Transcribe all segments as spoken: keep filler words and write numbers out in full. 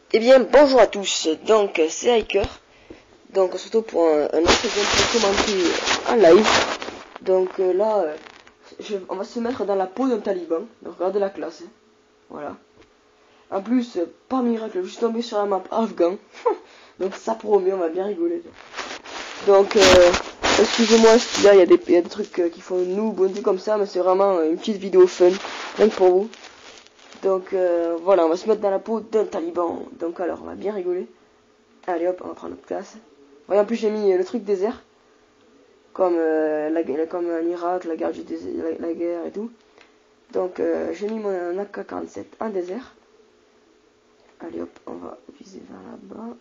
Eh bien, bonjour à tous, donc c'est Hiker, donc surtout pour un, un autre gameplay commenté en live. Donc euh, là, euh, je, on va se mettre dans la peau d'un taliban, donc regardez la classe, hein. Voilà. En plus, euh, par miracle, je suis tombé sur la map afghan, donc ça promet, on va bien rigoler. Donc, euh, excusez-moi s'il y a, il y, a des, il y a des trucs euh, qui font nous, bon comme ça, mais c'est vraiment euh, une petite vidéo fun, rien que pour vous. Donc euh, voilà, on va se mettre dans la peau d'un taliban. Donc alors, on va bien rigoler. Allez hop, on va prendre notre place. Voyez, en plus j'ai mis euh, le truc désert. Comme, euh, la, comme en Irak, la guerre, du désert, la, la guerre et tout. Donc euh, j'ai mis mon A K quarante-sept en désert. Allez hop, on va viser vers là-bas.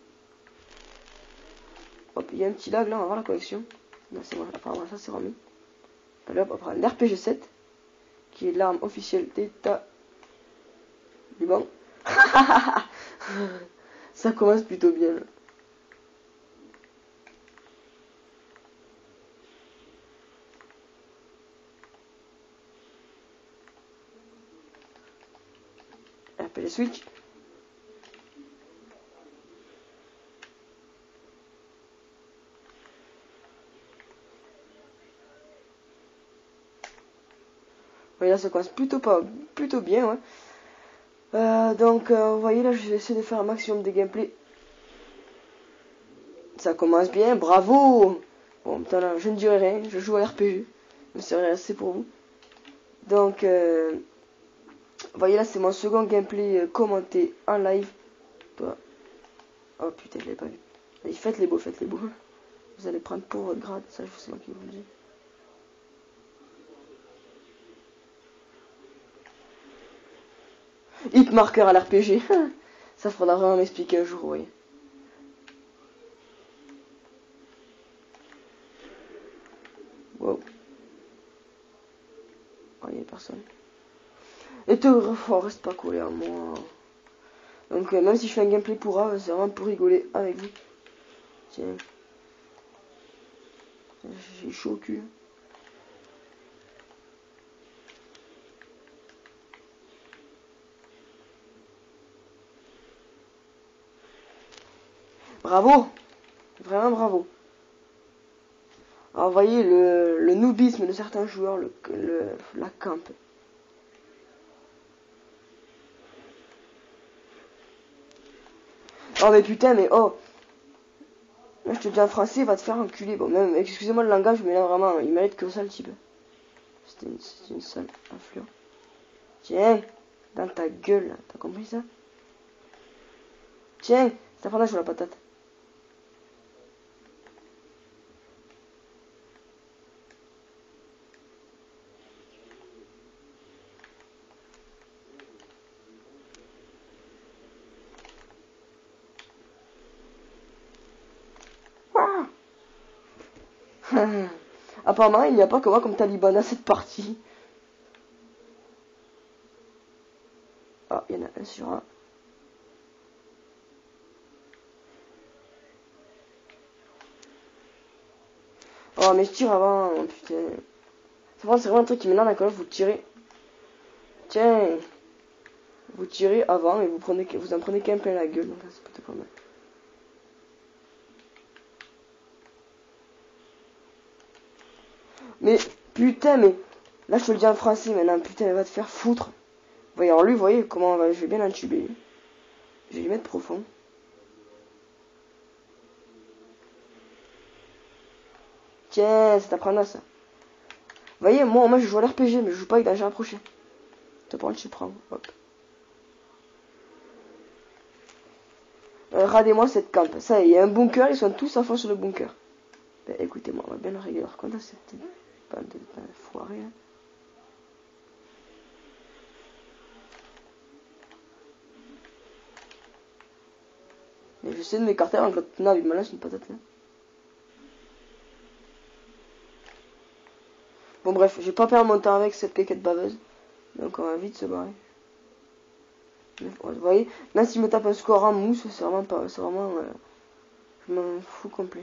Hop, il y a un petit lag là, on va voir la connexion. Non, c'est bon, apparemment ça c'est remis. Allez hop, on prend l'R P G sept. Qui est l'arme officielle d'État Liban. Ça commence plutôt bien là. R P G Switch. Oui, là ça commence plutôt pas plutôt bien, ouais. Euh, donc euh, vous voyez là, je vais essayer de faire un maximum de gameplay. Ça commence bien, bravo. Bon, putain là, je ne dirai rien, je joue à R P G, mais c'est vrai, c'est pour vous. Donc euh, vous voyez là, c'est mon second gameplay euh, commenté en live. Toi. Oh putain, je l'ai pas vu. Allez, faites les beaux, faites les beaux. Vous allez prendre pour votre grade, ça c'est moi qui vous le dis. Hit marqueur à l'R P G. Ça faudra vraiment m'expliquer un jour, oui. Wow. Oh, il n'y a personne. Et te oh, reste pas collé à moi. Donc euh, même si je fais un gameplay pour A, c'est vraiment pour rigoler avec vous. Tiens. J'ai chaud au cul. Bravo. Vraiment bravo. Alors vous voyez le, le noobisme de certains joueurs, le, le, la camp. Oh mais putain, mais oh. Là je te dis en français, il va te faire enculer. Bon même, excusez-moi le langage, mais là vraiment, il mérite que ça le type. C'était une, une sale influence. Tiens, dans ta gueule, t'as compris ça? Tiens, c'est la sur la patate. Apparemment, il n'y a pas que moi comme taliban à cette partie. Ah, il y en a un sur un. Oh, mais je tire avant, oh, putain. C'est vraiment un truc qui m'énerve quand vous tirez. Tiens, vous tirez avant et vous prenez, vous en prenez qu'un plein la gueule, donc c'est plutôt pas mal. Mais putain, mais là je te le dis en français maintenant, putain, elle va te faire foutre. Voyez, alors lui, vous voyez comment on va, je vais bien l'entuber. Je vais lui mettre profond. Tiens, c'est apprendre ça. Vous voyez, moi, moi je joue à l'R P G, mais je joue pas avec danger rapproché. Te prends, tu prends. Hop. Euh, Radez-moi cette camp. Ça, il y a un bunker, ils sont tous à fond sur le bunker. Ben, écoutez-moi, on va bien le régler. Alors, quand cette bande de foiré, hein. Mais j'essaie de m'écarter avant que l'autre nave il me lance une patate là. Bon bref, j'ai pas perdre mon temps avec cette quéquette baveuse. Donc on va vite se barrer. Vous voyez, là s'il me tape un score en mousse, c'est vraiment pas. C'est vraiment. Euh, je m'en fous complet.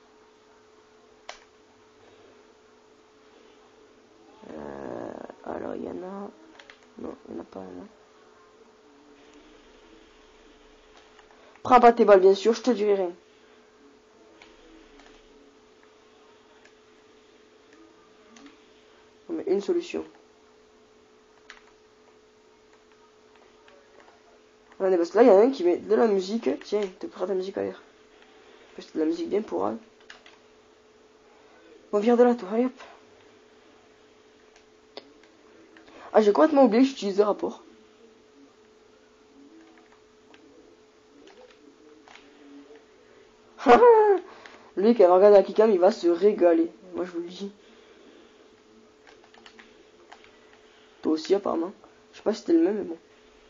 Euh, alors il y en a. Non, il n'y en a pas là. Prends pas tes balles, bien sûr, je te dirai rien. On met une solution. Attendez, parce que là, il y en a un qui met de la musique. Tiens, te prends ta musique à l'air. C'est de la musique bien pour elle. On vient de là, toi, allez hop. Ah, j'ai complètement oublié que j'utilise le rapport. Lui qui a regardé la Kikam, il va se régaler. Moi je vous le dis. Toi aussi apparemment. Je sais pas si c'était le même mais bon.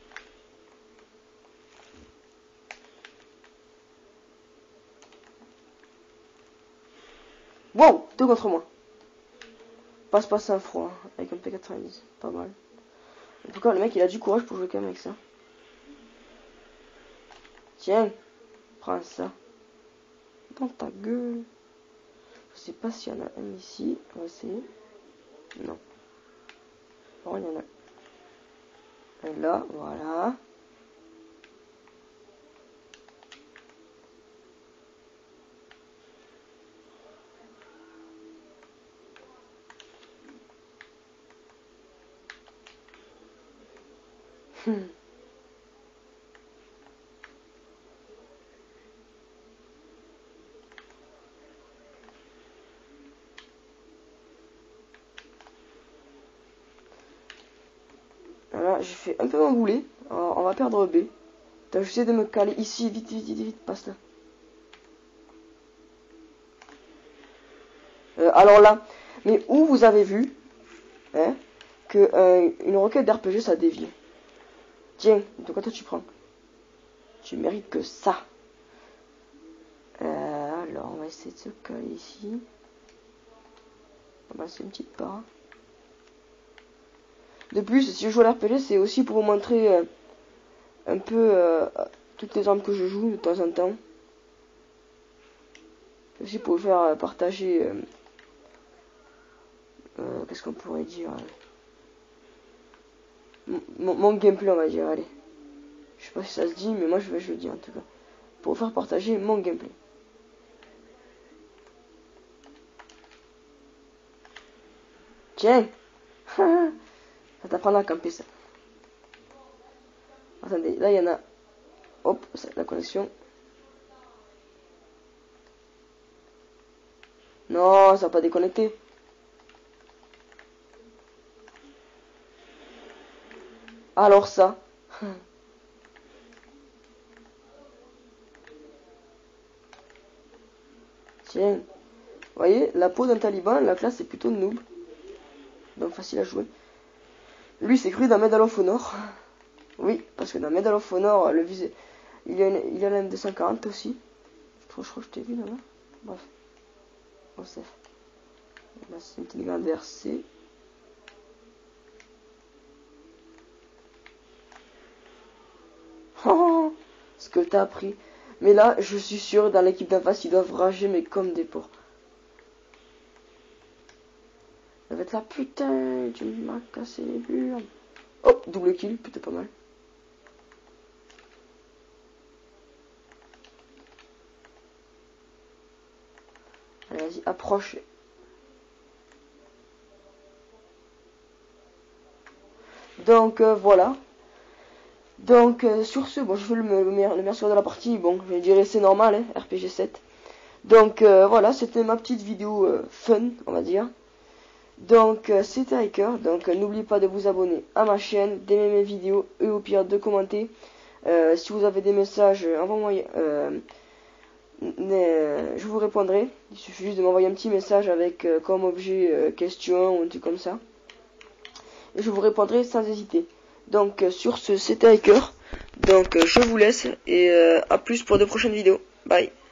Wow, deux contre moi. Passe passe un froid avec un P quatre-vingt-dix. Pas mal. En tout cas le mec il a du courage pour jouer quand même avec ça. Tiens. Prends ça. Dans ta gueule. Je sais pas s'il y en a un ici. On va essayer. Non. Bon, il y en a un là. Voilà. Hmm. Voilà, j'ai fait un peu m'embouler. Alors, on va perdre B. J'essaie de me caler ici, vite, vite, vite, vite, passe là. Euh, alors là, mais où vous avez vu hein, que euh, une requête d'R P G ça dévie. Tiens, de quoi toi tu prends? Tu mérites que ça. Euh, alors, on va essayer de se caler ici. On va passer une petite part. De plus, si je joue à l'R P G, c'est aussi pour vous montrer euh, un peu euh, toutes les armes que je joue de temps en temps. C'est aussi pour vous faire euh, partager... Euh, euh, qu'est-ce qu'on pourrait dire euh, mon, mon gameplay, on va dire, allez. Je sais pas si ça se dit, mais moi je vais je le dis en tout cas. Pour vous faire partager mon gameplay. Tiens. Ça t'apprendra à camper ça. Attendez, là il y en a. Hop, c'est la connexion. Non, ça va pas déconnecter. Alors ça. Tiens. Vous voyez, la peau d'un taliban, la classe est plutôt noob. Donc facile à jouer. Lui c'est cru dans Medal of Honor. Oui, parce que dans Medal of Honor, le visé, il y a, une, il y a la M deux cent quarante aussi. Je crois, je crois que je t'ai vu là-bas. Bref. Bon, c'est. Là, c'est une petite grande R C. Oh, ce que t'as appris. Mais là, je suis sûr, dans l'équipe d'en face, ils doivent rager, mais comme des porcs. Ça va être là, putain, tu m'as cassé les burnes. Hop, double kill, putain, pas mal. Allez, vas-y, approche. Donc, euh, voilà. Donc, euh, sur ce, bon, je fais le, le, meilleur, le meilleur score de la partie. Bon, je dirais c'est normal, hein, R P G sept. Donc, euh, voilà, c'était ma petite vidéo euh, fun, on va dire. Donc, euh, c'était Hiker. Donc, euh, n'oubliez pas de vous abonner à ma chaîne, d'aimer mes vidéos, et au pire de commenter. Euh, si vous avez des messages, euh, envoie-moi... Euh, euh, je vous répondrai. Il suffit juste de m'envoyer un petit message avec euh, comme objet euh, question ou un truc comme ça. Et je vous répondrai sans hésiter. Donc euh, sur ce, c'était Hiker. Donc euh, je vous laisse et euh, à plus pour de prochaines vidéos. Bye.